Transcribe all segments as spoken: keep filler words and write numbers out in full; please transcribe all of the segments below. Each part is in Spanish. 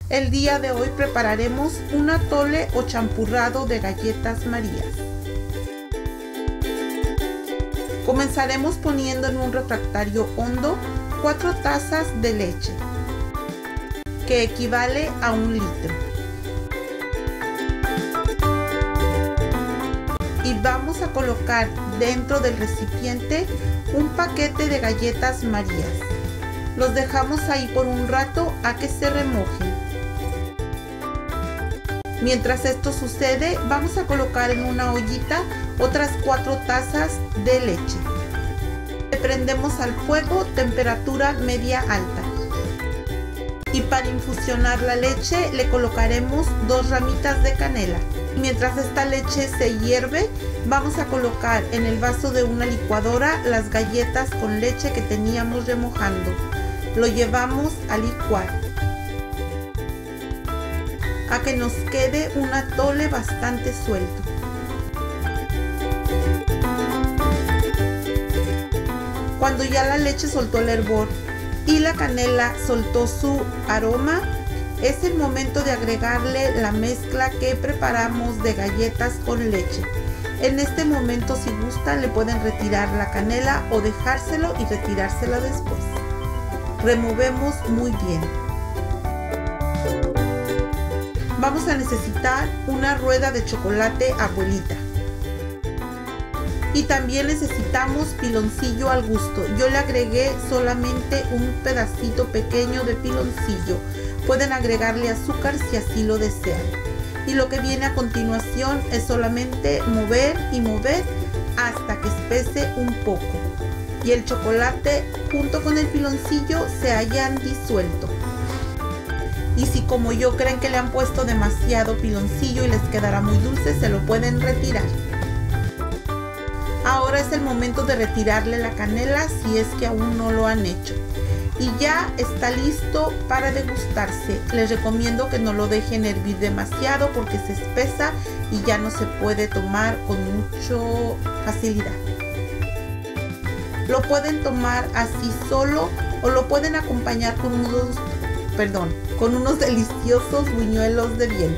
El día de hoy prepararemos un atole o champurrado de galletas Marías. Comenzaremos poniendo en un refractario hondo cuatro tazas de leche, que equivale a un litro. Y vamos a colocar dentro del recipiente un paquete de galletas Marías. Los dejamos ahí por un rato a que se remojen. Mientras esto sucede, vamos a colocar en una ollita otras cuatro tazas de leche. Le prendemos al fuego temperatura media alta. Y para infusionar la leche le colocaremos dos ramitas de canela. Mientras esta leche se hierve, vamos a colocar en el vaso de una licuadora las galletas con leche que teníamos remojando. Lo llevamos a licuar a que nos quede un atole bastante suelto. Cuando ya la leche soltó el hervor y la canela soltó su aroma, es el momento de agregarle la mezcla que preparamos de galletas con leche. En este momento, si gustan, le pueden retirar la canela o dejárselo y retirársela después. Removemos muy bien. Vamos a necesitar una rueda de chocolate abuelita. Y también necesitamos piloncillo al gusto. Yo le agregué solamente un pedacito pequeño de piloncillo. Pueden agregarle azúcar si así lo desean. Y lo que viene a continuación es solamente mover y mover hasta que espese un poco. Y el chocolate junto con el piloncillo se hayan disuelto. Y si como yo creen que le han puesto demasiado piloncillo y les quedará muy dulce, se lo pueden retirar. Ahora es el momento de retirarle la canela si es que aún no lo han hecho. Y ya está listo para degustarse. Les recomiendo que no lo dejen hervir demasiado porque se espesa y ya no se puede tomar con mucha facilidad. Lo pueden tomar así solo o lo pueden acompañar con unos, perdón, con unos deliciosos buñuelos de viento.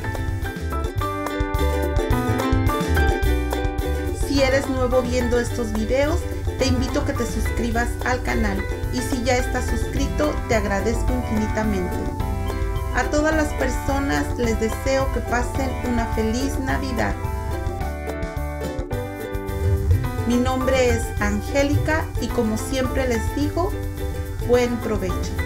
Si eres nuevo viendo estos videos, te invito a que te suscribas al canal. Y si ya estás suscrito, te agradezco infinitamente. A todas las personas les deseo que pasen una feliz Navidad. Mi nombre es Angélica y como siempre les digo, buen provecho.